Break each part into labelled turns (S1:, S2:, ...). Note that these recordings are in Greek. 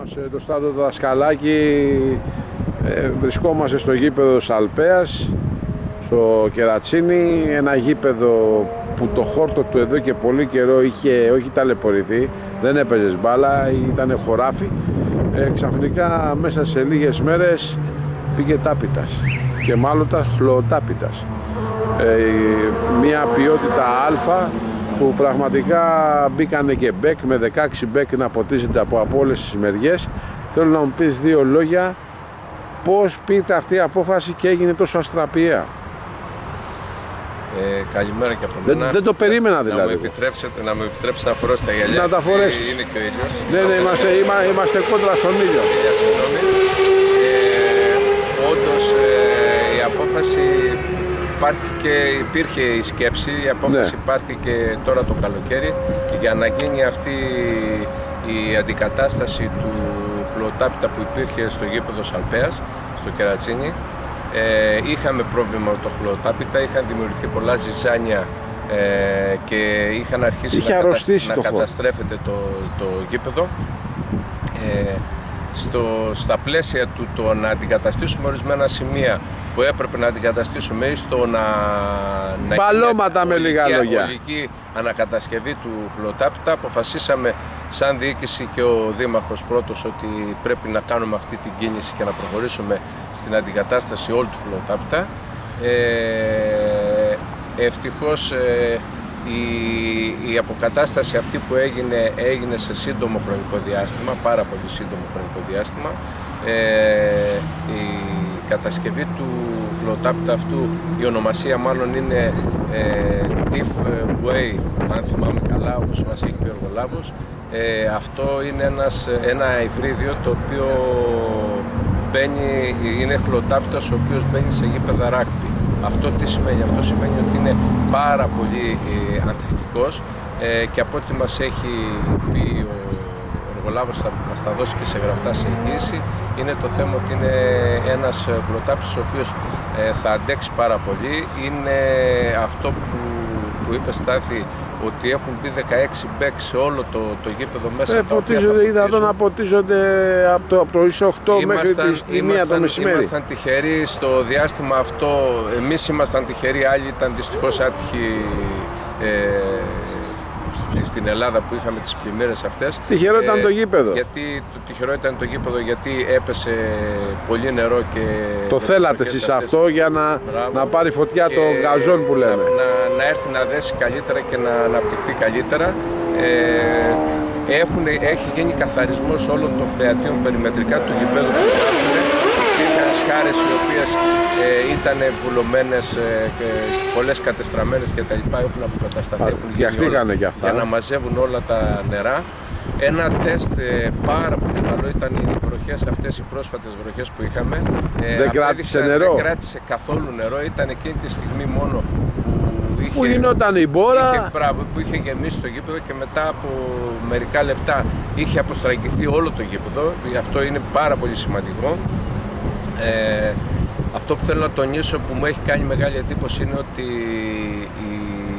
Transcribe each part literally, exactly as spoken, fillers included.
S1: μας το στάδιο του Δασκαλάκη, ε, βρισκόμαστε στο γήπεδο Σαλπέας, στο Κερατσίνι, ένα γήπεδο που το χόρτο του εδώ και πολύ καιρό είχε όχι ταλαιπωρηθεί, δεν έπαιζε μπάλα, ήταν χωράφι. Ε, ξαφνικά μέσα σε λίγες μέρες πήγε τάπητας και μάλλον χλωτάπητας. Ε, μια ποιότητα α που πραγματικά μπήκανε και μπέκ με δεκαέξι μπέκ να ποτίζεται από, από όλες τις μεριές. Θέλω να μου πεις δύο λόγια πώς πήρε αυτή η απόφαση και έγινε τόσο αστραπιαία.
S2: Ε, καλημέρα και από μένα.
S1: Δεν, δεν το περίμενα δηλαδή.
S2: Να μου επιτρέψετε να, μου επιτρέψετε να φορώσω τα γυαλιά.
S1: Να τα φορέσεις.
S2: Ε, είναι και ο ήλιος.
S1: Ναι, ναι, είμαστε, είμα, είμαστε κόντρα στον ήλιο.
S2: Για συγγνώμη. Ε, όντως ε, η απόφαση υπάρχει και υπήρχε η σκέψη, η απόφαση
S1: ναι.
S2: υπάρχει και τώρα το καλοκαίρι για να γίνει αυτή η αντικατάσταση του χλωτάπητα που υπήρχε στο γήπεδο Σαλπέας, στο Κερατσίνι. Ε, είχαμε πρόβλημα με το χλωτάπητα, είχαν δημιουργηθεί πολλά ζυζάνια ε, και είχαν αρχίσει
S1: Είχε
S2: να,
S1: κατασ...
S2: να καταστρέφεται το, το γήπεδο. Ε, στο, στα πλαίσια του το να αντικαταστήσουμε ορισμένα σημεία που έπρεπε να αντικαταστήσουμε ή στο να...
S1: Παλώματα με λίγα λόγια.
S2: Ολική ανακατασκευή του χλωτάπητα, αποφασίσαμε σαν διοίκηση και ο Δήμαρχος πρώτος ότι πρέπει να κάνουμε αυτή την κίνηση και να προχωρήσουμε στην αντικατάσταση όλου του χλωτάπητα. Ε, ευτυχώς ε, η, η αποκατάσταση αυτή που έγινε, έγινε σε σύντομο χρονικό διάστημα, πάρα πολύ σύντομο χρονικό διάστημα. Ε, η κατασκευή του χλωτάπητα αυτού, η ονομασία μάλλον είναι ε, Tiff Way, αν θυμάμαι καλά, όπως μας έχει πει ο Εργολάβος. Ε, αυτό είναι ένας, ένα υβρίδιο το οποίο μπαίνει, είναι χλωτάπητας ο οποίος μπαίνει σε γήπεδα ράγμπι. Αυτό τι σημαίνει? Αυτό σημαίνει ότι είναι πάρα πολύ ε, ανθεκτικός ε, και από ό,τι μας έχει πει ο Εργολάβος, θα μας τα δώσει και σε γραπτά σε εγγύηση, είναι το θέμα ότι είναι ένας χλωτάπητας ο οποίος ε, θα αντέξει πάρα πολύ. Είναι αυτό που, που είπε Στάθη, ότι έχουν μπει δεκαέξι μπέκ σε όλο το, το γήπεδο μέσα.
S1: Ε, ποτίζονται, είδα εδώ να ποτίζονται από το, από το οκτώ μέχρι τη μία το μεσημέρι.
S2: Ήμασταν τυχεροί στο διάστημα αυτό, εμείς ήμασταν τυχεροί, άλλοι ήταν δυστυχώς άτυχοι ε, στην Ελλάδα που είχαμε τις πλημμύρες αυτές.
S1: Τυχερό ήταν
S2: ε,
S1: το γήπεδο.
S2: Γιατί, το τυχερό ήταν το γήπεδο γιατί έπεσε πολύ νερό και...
S1: Το θέλατε εσείς αυτό για να, να πάρει φωτιά το γαζόν που λέμε.
S2: Να, να, να έρθει να δέσει καλύτερα και να αναπτυχθεί καλύτερα. Ε, έχουν, έχει γίνει καθαρισμός όλων των φρεατίων περιμετρικά του γηπέδου που υπάρχουν. Υπήρχαν σχάρες οι οποίες ε, ήταν βουλωμένες, ε, πολλές κατεστραμμένες κτλ. Έχουν αποκατασταθεί, έχουν γίνει όλα,
S1: για, αυτά.
S2: για να μαζεύουν όλα τα νερά. Ένα τεστ ε, πάρα πολύ καλό ήταν οι βροχές αυτές, οι πρόσφατες βροχές που είχαμε. Ε,
S1: δεν κράτησε νερό.
S2: Δεν κράτησε καθόλου νερό, ήταν εκείνη τη στιγμή μόνο που είχε,
S1: που γινόταν η μπόρα.
S2: Είχε, μπράβο, που είχε γεμίσει το γήπεδο και μετά από μερικά λεπτά είχε αποστραγγιθεί όλο το γήπεδο. Αυτό είναι πάρα πολύ σημαντικό. Ε, αυτό που θέλω να τονίσω που μου έχει κάνει μεγάλη εντύπωση είναι ότι η,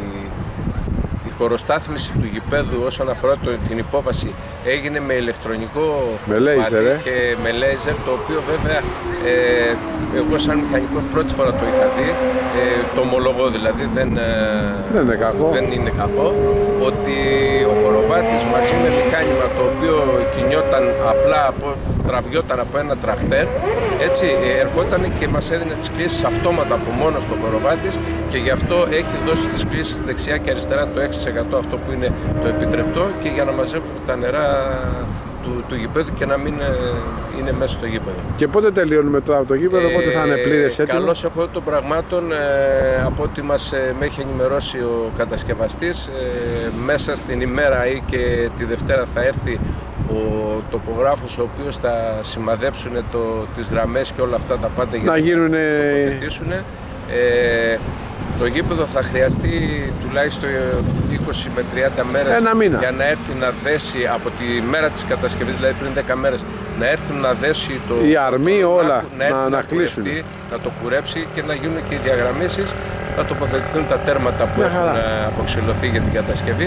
S2: η χωροστάθμιση του γηπέδου όσον αφορά το, την υπόβαση έγινε με ηλεκτρονικό
S1: με λέιζερ, ε?
S2: και με λέιζερ, το οποίο βέβαια ε, εγώ σαν μηχανικός πρώτη φορά το είχα δει, ε, το ομολογώ δηλαδή, δεν,
S1: δεν, είναι κακό.
S2: δεν είναι κακό, ότι ο χοροβάτης μαζί με μηχάνημα το οποίο κινιόταν απλά από τραβιόταν από ένα τρακτέρ, έτσι ερχόταν και μας έδινε τις κλήσεις αυτόματα από μόνο στο χοροβάτης και γι' αυτό έχει δώσει τις κλήσεις δεξιά και αριστερά το έξι τοις εκατό αυτό που είναι το επιτρεπτό και για να μαζεύουν τα νερά του, του γηπέδου και να μην ε, είναι μέσα στο γήπεδο.
S1: Και πότε τελειώνουμε τώρα το γήπεδο, ε, πότε θα είναι πλήρες έτοιμο?
S2: Καλώς έχω των πραγμάτων, ε, από ό,τι μας ε, με έχει ενημερώσει ο κατασκευαστής, ε, μέσα στην ημέρα ή και τη Δευτέρα θα έρθει ο τοπογράφος ο οποίος θα σημαδέψουν το, τις γραμμές και όλα αυτά τα πάντα για να
S1: γίνουνε...
S2: τοποθετήσουν. Ε, το γήπεδο θα χρειαστεί τουλάχιστον είκοσι με τριάντα μέρες για να έρθει να δέσει από τη μέρα της κατασκευής, δηλαδή πριν δέκα μέρες, να έρθουν να δέσει το...
S1: η αρμή
S2: το,
S1: όλα,
S2: να, να,
S1: να, να,
S2: να
S1: κλείσουν.
S2: κουρευτεί, να το κουρέψει και να γίνουν και οι διαγραμμίσεις, να τοποθετηθούν τα τέρματα που έχουν αποξυλωθεί για την κατασκευή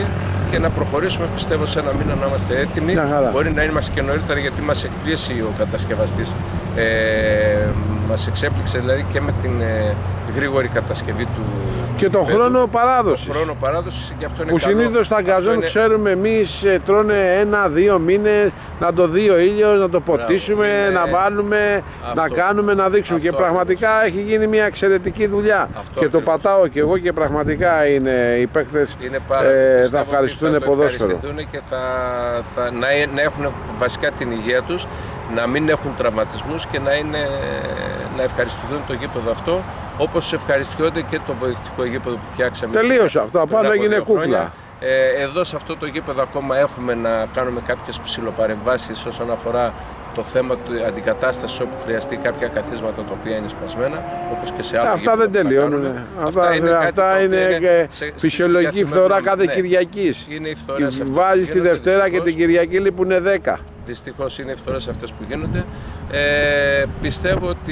S2: και να προχωρήσουμε, πιστεύω, σε ένα μήνα να είμαστε έτοιμοι. Μπορεί να είμαστε και νωρίτερα, γιατί μας εκπλήσει ο κατασκευαστής. Ε, μας εξέπληξε δηλαδή και με την ε, γρήγορη κατασκευή του.
S1: Και τον χρόνο παράδοσης.
S2: χρόνο παράδοσης, και αυτό είναι
S1: που συνήθως τα γκαζόν είναι... ξέρουμε εμείς τρώνε ένα-δύο μήνες να το δει ο ήλιος, να το ποτίσουμε, είναι... να βάλουμε, αυτό. να κάνουμε, να δείξουμε. Αυτό, και πραγματικά αυτό. έχει γίνει μια εξαιρετική δουλειά. Αυτό, και το πατάω και εγώ, και πραγματικά είναι οι παίκτες ε, θα ευχαριστούν ποδόσφαιρο.
S2: Και θα, θα, να, να έχουν βασικά την υγεία τους, να μην έχουν τραυματισμούς και να, είναι, να ευχαριστηθούν το γήπεδο αυτό, όπως ευχαριστιόνται και το βοηθητικό γήπεδο που φτιάξαμε.
S1: Τελείωσε αυτό, απάνω έγινε κούκλα.
S2: Ε, εδώ σε αυτό το γήπεδο ακόμα έχουμε να κάνουμε κάποιες ψιλοπαρεμβάσεις όσον αφορά το θέμα του αντικατάστασης, όπου χρειαστεί κάποια καθίσματα τα οποία είναι σπασμένα, όπως και σε άλλα.
S1: Αυτά δεν τελειώνουν. Αυτά, αυτά είναι, αυτά είναι, είναι σε, φυσιολογική φθορά κάθε ναι, Κυριακής.
S2: Είναι οι φθορές αυτές.
S1: Βάζεις τη Δευτέρα δυστυχώς, και την Κυριακή λείπουν δέκα.
S2: Δυστυχώς είναι οι φθορές αυτές που γίνονται. Ε, πιστεύω ότι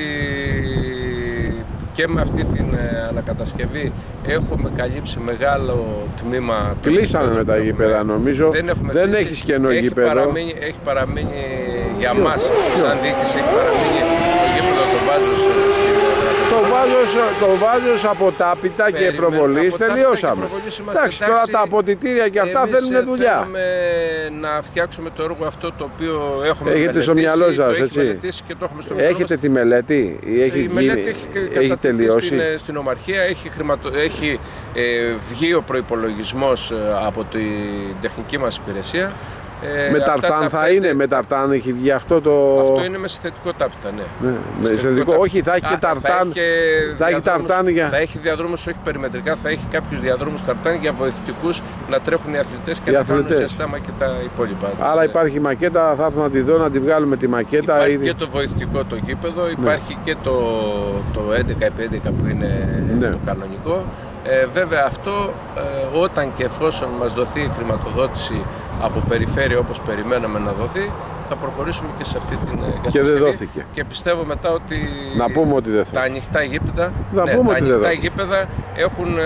S2: και με αυτή την ε, ανακατασκευή έχουμε καλύψει μεγάλο τμήμα.
S1: Κλείσαμε με τα γήπεδα, νομίζω.
S2: Δεν,
S1: δεν έχεις κενό
S2: έχει
S1: γήπεδο.
S2: Παραμείνει, έχει παραμείνει για μας, σαν διοίκηση, έχει παραμείνει το γήπεδο το Βάζος στην
S1: το Βάζος, το Βάζος από τάπητα και προβολής τελειώσαμε. Εντάξει, τώρα τα αποτιτήρια και αυτά θέλουν δουλειά.
S2: Θέλουμε να φτιάξουμε το έργο αυτό το οποίο έχουμε
S1: Έχετε
S2: μελετήσει,
S1: στο μυαλό σας,
S2: το
S1: έτσι.
S2: μελετήσει και το έχουμε στο
S1: μυαλό. Έχετε τη μελέτη, ή έχει,
S2: η μελέτη έχει,
S1: έχει τελειώσει.
S2: Στην, στην Ομαρχία, έχει, χρηματο, έχει ε, βγει ο προϋπολογισμός από την τεχνική μας υπηρεσία.
S1: Ε, με ταρτάν θα πέντε... είναι, με ταρτάν έχει βγει αυτό το...
S2: Αυτό είναι με συνθετικό τάπητα, ναι.
S1: ναι με συνθετικό, τάπητα. Όχι, θα έχει και ταρτάν. Θα έχει ταρτάν για...
S2: Θα έχει διαδρόμους, όχι περιμετρικά, θα έχει κάποιους διαδρόμους ταρτάν για βοηθητικούς να τρέχουν οι αθλητές και οι να αθλητές. κάνουν ζεστάμα και τα υπόλοιπα.
S1: Άρα υπάρχει μακέτα, θα έρθω να τη δω, να τη βγάλουμε τη μακέτα.
S2: Υπάρχει
S1: ήδη...
S2: και το βοηθητικό το γήπεδο, υπάρχει ναι. και το, το έντεκα επί έντεκα που είναι ναι. το κανονικό. Ε, βέβαια αυτό ε, όταν και εφόσον μας δοθεί η χρηματοδότηση από περιφέρεια όπως περιμέναμε να δοθεί, θα προχωρήσουμε και σε αυτή την κατασκευή.
S1: Και δεν δόθηκε.
S2: Και πιστεύω μετά ότι,
S1: να πούμε ότι δεν
S2: τα ανοιχτά γήπεδα,
S1: να
S2: ναι,
S1: πούμε
S2: τα
S1: ότι
S2: ανοιχτά γήπεδα έχουν,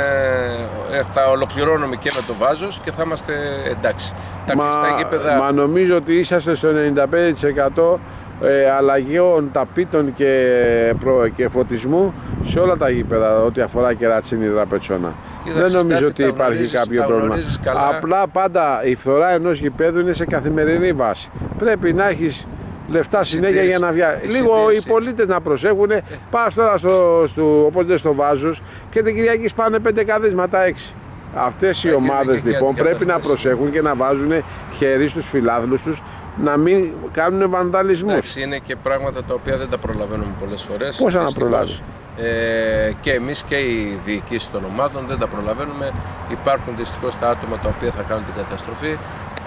S2: ε, θα ολοκληρώνουμε και με το Βάζος και θα είμαστε εντάξει. Τα
S1: μα,
S2: γήπεδα...
S1: μα νομίζω ότι είσαστε στο ενενήντα πέντε τοις εκατό Ε, αλλαγών ταπίτων και, προ, και φωτισμού σε όλα τα γήπεδα ό,τι αφορά Κερατσίνη Δραπετσόνα. Δεν νομίζω ότι υπάρχει κάποιο πρόβλημα. Απλά πάντα η φθορά ενός γηπέδου είναι σε καθημερινή βάση. Πρέπει να έχεις λεφτά συνέχεια για να βγάλει. Λίγο οι πολίτες να προσέχουν. Ε. Πας τώρα στο, στο, όπως δεν στο Βάζος και την Κυριακή σπάνε πέντε καθίσματα έξι. Αυτές οι ομάδες λοιπόν πρέπει να προσέχουν και να βάζουν χέρι στους φιλάθλους τους, να μην κάνουν βανδαλισμούς.
S2: Εντάξει, είναι και πράγματα τα οποία δεν τα προλαβαίνουμε πολλές φορές.
S1: Πώς να προλάβει.
S2: Ε, και εμείς και οι διοικήσεις των ομάδων δεν τα προλαβαίνουμε. Υπάρχουν δυστυχώς τα άτομα τα οποία θα κάνουν την καταστροφή.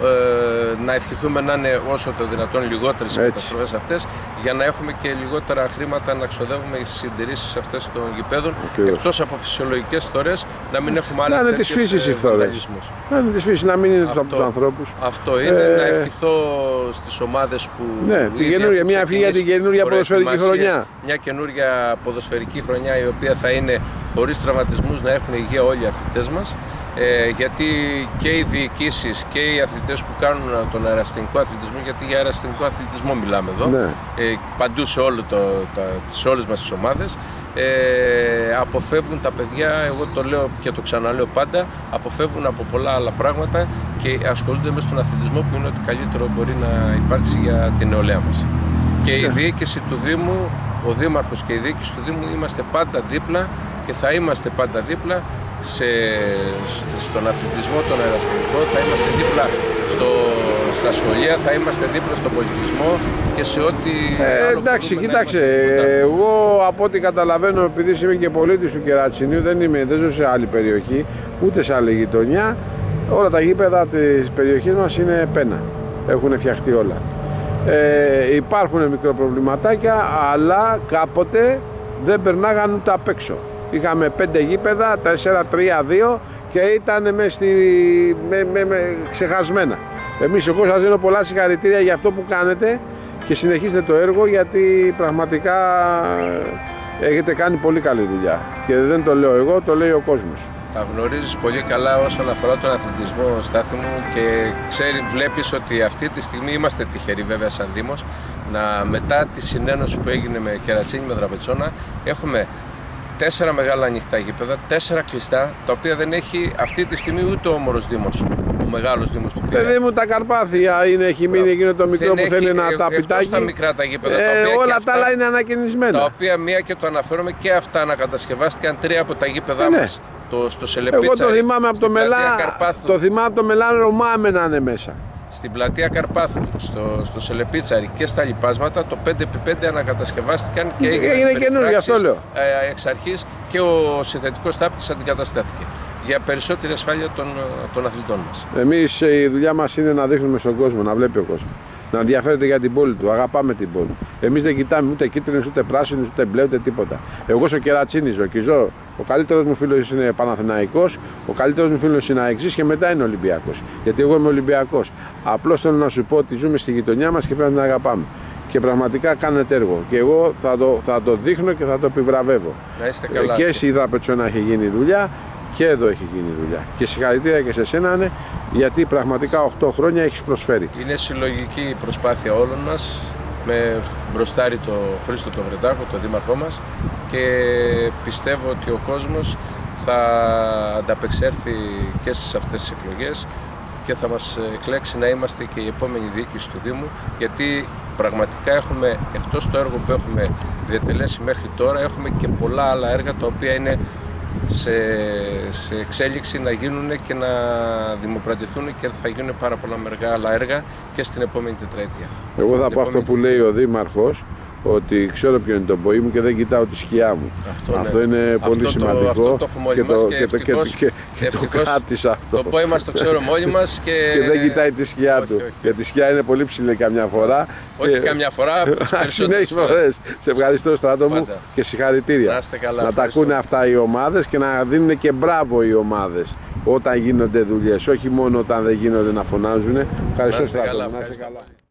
S2: Ε, να ευχηθούμε να είναι όσο το δυνατόν λιγότερες οι καταστροφές αυτές, για να έχουμε και λιγότερα χρήματα να ξοδεύουμε στις συντηρήσεις αυτές των γηπέδων, okay. εκτός από φυσιολογικές φθορές, να μην έχουμε άλλες τέτοιες βανταλισμούς.
S1: Να είναι της φύσης, να μην είναι αυτό, από τους ανθρώπους.
S2: Αυτό είναι, ε... να ευχηθώ στις ομάδες που
S1: ναι, την καινούργια, μια ευχή για την καινούργια ποδοσφαιρική χρονιά.
S2: Μια καινούργια ποδοσφαιρική χρονιά η οποία θα είναι χωρίς τραυματισμούς, να έχουν υγεία όλοι οι αθλητές μας. Ε, γιατί και οι διοικήσεις και οι αθλητές που κάνουν τον αεραστηνικό αθλητισμό, γιατί για αεραστηνικό αθλητισμό μιλάμε εδώ, ναι. ε, παντού σε, όλο το, τα, σε όλες μας τις ομάδες, ε, αποφεύγουν τα παιδιά, εγώ το λέω και το ξαναλέω πάντα, αποφεύγουν από πολλά άλλα πράγματα και ασχολούνται με στον αθλητισμό που είναι ότι καλύτερο μπορεί να υπάρξει για την νεολαία μας. Και η διοίκηση του Δήμου, ο Δήμαρχος και η διοίκηση του Δήμου είμαστε πάντα δίπλα και θα είμαστε πάντα δίπλα σε, στον αθλητισμό, τον αεραστηνικό, θα είμαστε δίπλα στο, στα σχολεία, θα είμαστε δίπλα στον πολιτισμό και σε ό,τι
S1: ε, άλλο εντάξει, κοιτάξτε, εγώ από ό,τι καταλαβαίνω, επειδή είμαι και πολίτης του Κερατσινίου, δεν, είμαι, δεν ζω σε άλλη περιοχή, ούτε σε άλλη γειτονιά, όλα τα γήπεδα της περιοχής μας είναι πένα, έχουν φτιαχτεί όλα. Ε, υπάρχουν μικροπροβληματάκια, αλλά κάποτε δεν περνάγαν ούτε απ' έξω. Είχαμε πέντε γήπεδα, τέσσερα τρία δύο και ήταν με στη, με, με, με, ξεχασμένα. Εμείς, εγώ σας δίνω πολλά συγχαρητήρια για αυτό που κάνετε και συνεχίστε το έργο, γιατί πραγματικά έχετε κάνει πολύ καλή δουλειά. Και δεν το λέω εγώ, το λέει ο κόσμος.
S2: Τα γνωρίζεις πολύ καλά όσον αφορά τον αθλητισμό, Στάθη μου, και ξέρει, βλέπεις ότι αυτή τη στιγμή είμαστε τυχεροί βέβαια σαν Δήμος να, μετά τη συνένωση που έγινε με Κερατσίνη, με Δραπετσόνα, έχουμε τέσσερα μεγάλα ανοιχτά γήπεδα, τέσσερα κλειστά, τα οποία δεν έχει αυτή τη στιγμή ούτε ο Όμορος Δήμος, ο μεγάλος Δήμος του Πειραιά.
S1: Παιδί μου, τα Καρπάθια είναι, έχει μείνει εκείνο το μικρό δεν που θέλει ένα ταπιτάκι.
S2: Τα μικρά τα γήπεδα,
S1: ε,
S2: τα οποία
S1: όλα αυτά άλλα είναι ανακαινισμένα.
S2: Τα οποία μία και το αναφέρομαι και αυτά ανακατασκευάστηκαν τρία από τα γήπεδά
S1: ε, ναι.
S2: μας. Το, στο Σελεπίτσαρι,
S1: εγώ το θυμάμαι από το Μελά, το θυμάμαι από το Μελά, ρωμάμε να είναι μέσα.
S2: Στην πλατεία Καρπάθου, στο, στο Σελεπίτσαρι και στα λοιπάσματα, το πέντε επί πέντε ανακατασκευάστηκαν και
S1: έγινε καινούργιο, γι' αυτό λέω.
S2: Ε, εξ αρχής, και ο συνθετικός τάπτης αντικαταστάθηκε για περισσότερη ασφάλεια των, των αθλητών μας.
S1: Εμείς η δουλειά μας είναι να δείχνουμε στον κόσμο, να βλέπει ο κόσμος, να ενδιαφέρεται για την πόλη του. Αγαπάμε την πόλη. Εμείς δεν κοιτάμε ούτε κίτρινες, ούτε πράσινες, ούτε μπλε, ούτε τίποτα. Εγώ στο Κερατσίνη ζω και ζω. Ο καλύτερος μου φίλος είναι Παναθηναϊκός, ο καλύτερος μου φίλος είναι Αεξής και μετά είναι Ολυμπιακός. Γιατί εγώ είμαι Ολυμπιακός. Απλώς θέλω να σου πω ότι ζούμε στη γειτονιά μας και πρέπει να την αγαπάμε. Και πραγματικά κάνετε έργο. Και εγώ θα το, θα το δείχνω και θα το επιβραβεύω.
S2: Να είστε καλά.
S1: Και στη Δραπετσόνα έχει γίνει δουλειά. Και εδώ έχει γίνει δουλειά. Και συγχαρητήρια και σε σένα, ναι, γιατί πραγματικά οκτώ χρόνια έχεις προσφέρει.
S2: Είναι συλλογική η προσπάθεια όλων μας, με μπροστάρι το Χρήστο το Βρετάκο, το δήμαρχό μας, και πιστεύω ότι ο κόσμος θα ανταπεξέλθει και σε αυτές τις εκλογές και θα μας εκλέξει να είμαστε και η επόμενη διοίκηση του Δήμου, γιατί πραγματικά έχουμε, εκτός το έργο που έχουμε διατελέσει μέχρι τώρα, έχουμε και πολλά άλλα έργα τα οποία είναι Σε, σε εξέλιξη να γίνουν και να δημοπρατηθούν και θα γίνουν πάρα πολλά μεγάλα έργα και στην επόμενη τετραετία.
S1: Εγώ θα πω αυτό που λέει ο Δήμαρχος, ότι ξέρω ποιο είναι το ποή μου και δεν κοιτάω τη σκιά μου.
S2: Αυτό,
S1: αυτό
S2: ναι.
S1: είναι πολύ
S2: αυτό
S1: σημαντικό.
S2: Το, αυτό το έχουμε όλοι
S1: και
S2: μας
S1: το,
S2: και,
S1: και,
S2: ευτυχώς,
S1: και, και,
S2: ευτυχώς,
S1: το κράτησα αυτό.
S2: Το ποή μας το ξέρουμε όλοι μας και...
S1: και δεν κοιτάει τη σκιά
S2: όχι,
S1: του.
S2: όχι.
S1: Γιατί η σκιά είναι πολύ ψηλή καμιά φορά.
S2: Όχι
S1: και...
S2: καμιά φορά, τις περισσότερες
S1: φορές. Σε ευχαριστώ, Στράτο μου, και συγχαρητήρια.
S2: Να είστε καλά,
S1: να τα ακούνε αυτά οι ομάδες και να δίνουν και μπράβο οι ομάδες όταν γίνονται δουλειές. Όχι μόνο όταν δεν γίνονται να φωνάζουν. Ευχαριστώ, Στράτο. Να είστε καλά.